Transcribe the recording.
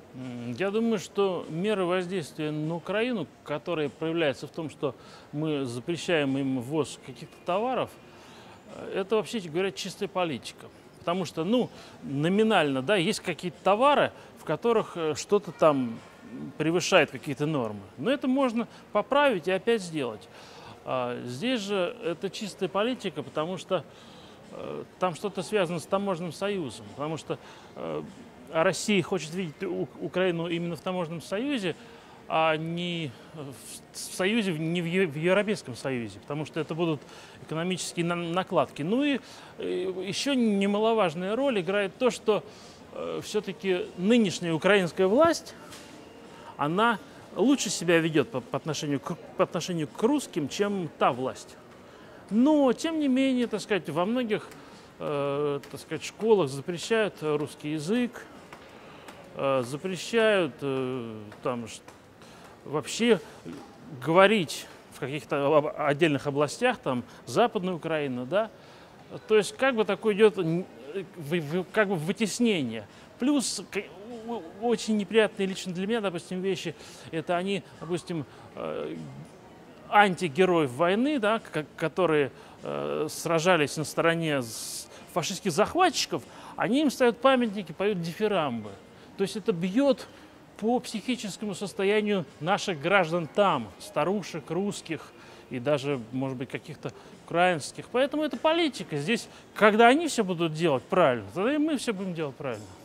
Я думаю, что меры воздействия на Украину, которые проявляются в том, что мы запрещаем им ввоз каких-то товаров, это, вообще говоря, чистая политика. Потому что, ну, номинально, да, есть какие-то товары, в которых что-то там превышает какие-то нормы. Но это можно поправить и опять сделать. Здесь же это чистая политика, потому что там что-то связано с таможенным союзом. Потому что Россия хочет видеть Украину именно в таможенном союзе, а не в союзе, не в Европейском союзе, потому что это будут экономические накладки. Ну и еще немаловажная роль играет то, что все-таки нынешняя украинская власть, она лучше себя ведет по отношению к русским, чем та власть. Но, тем не менее, так сказать, во многих так сказать, школах запрещают русский язык, запрещают там, вообще говорить в каких-то отдельных областях, там, Западная Украина, да. То есть как бы такое идет как бы вытеснение. Плюс очень неприятные лично для меня, допустим, вещи, это они, допустим, антигероев войны, да, которые сражались на стороне фашистских захватчиков, они им ставят памятники, поют дифирамбы. То есть это бьет по психическому состоянию наших граждан там, старушек, русских и даже, может быть, каких-то украинских. Поэтому это политика. Здесь, когда они все будут делать правильно, тогда и мы все будем делать правильно.